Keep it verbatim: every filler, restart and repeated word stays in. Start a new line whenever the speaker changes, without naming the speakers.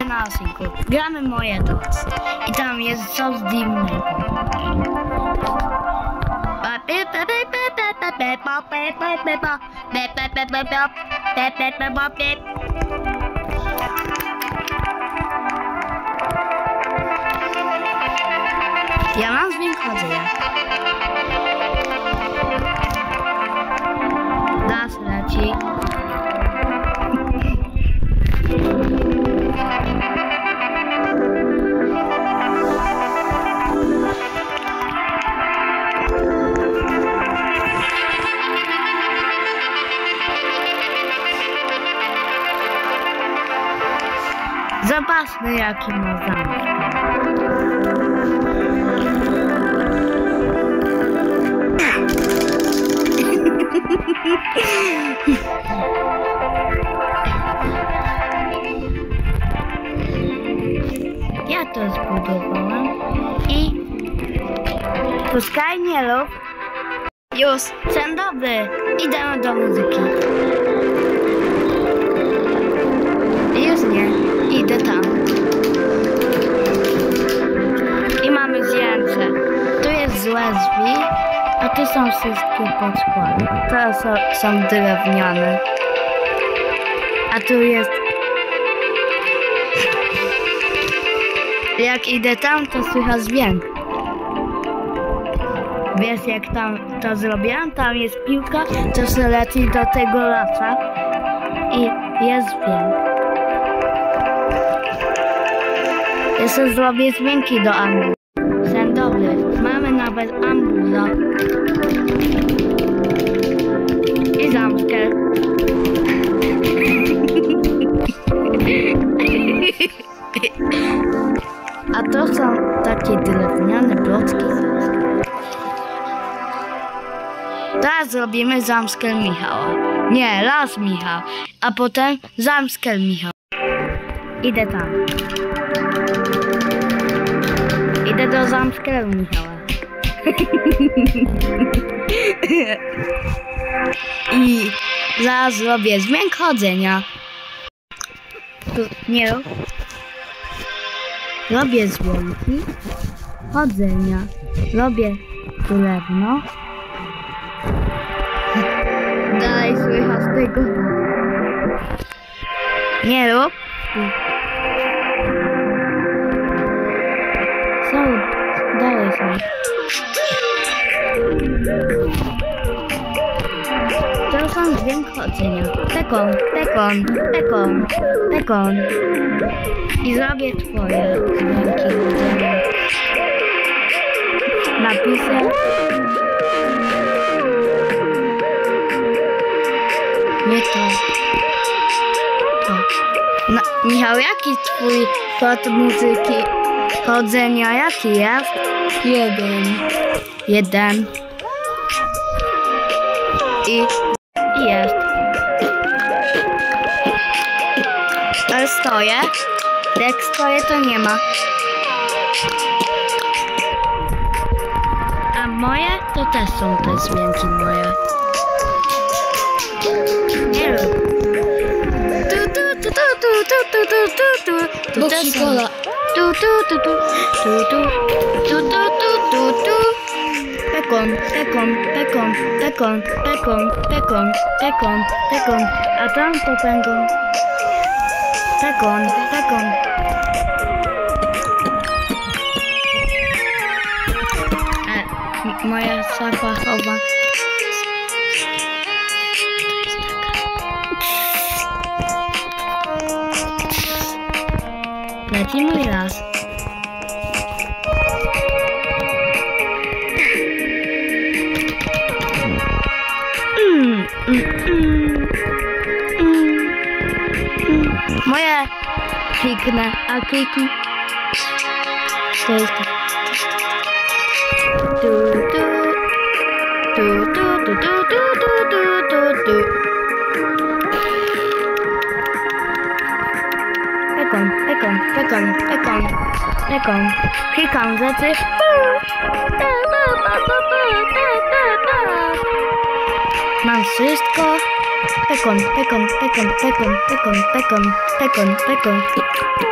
na osinku. Gramy moje docy. I tam jest coś dziwnego. Ja mam dźwięk chodzenia. Nas leci. Zobaczmy, jaki ma zamek. Ja to zbudowałam i puskajnie lub już, dzień dobry, idę do muzyki. Już nie, idę tam. I mamy zdjęcie. Tu jest złe drzwi, a tu są wszystkie podkłady. To są, są drewniane. A tu jest... Jak idę tam, to słychać dźwięk. Wiesz, jak tam to zrobiłam? Tam jest piłka, co się leci do tego laca i jest dźwięk. Jeszcze zrobię dźwięki do ambula. Dzień dobry, mamy nawet ambula. I zamkę. A to są takie drewniane blocki. Teraz zrobimy zamskę Michała. Nie, las Michał. A potem zamskę Michał. Idę tam. Idę do zamskę Michała. I zaraz zrobię dźwięk chodzenia. Tu, nie rób. Robię dźwięki chodzenia. Robię drewno. Dalej słychać tego. Nie rób. Są, dalej są. To są dźwięk chodzenia. Pekon, pekon, pekon, pekon. I zrobię twoje dźwięki chodzenia. Napiszę. Nie to. To. No, Michał, jaki twój kod muzyki chodzenia? Jaki jest? Jeden. Jeden. I, i jest. Ale stoję. Jak stoję, to nie ma. A moje to też są te dźwięki moje. Nie rób. Tu tu tu tu tu tu tu tu tu.
Boxy Cola.
Tu tu tu tu tu tu tu tu tu tu tu. Pekon, pekon, pekon, pekon, pekon, pekon, pekon, pekon. A tam to pekon. Pekon, pekon. E, moja zapachowa. Leci mój las. Mm, mm, mm, mm, mm. Moje kliknę, a kliknę. To jest to. Tu, tu, tu, tu, tu, tu, tu, tu, tu, tu. Pekon, pekon, pekon, pekon, pekon. Klikam rzeczy. Mam wszystko. Pekon, pekon, pekon, pekon, pekon, pekon, pekon, pekon.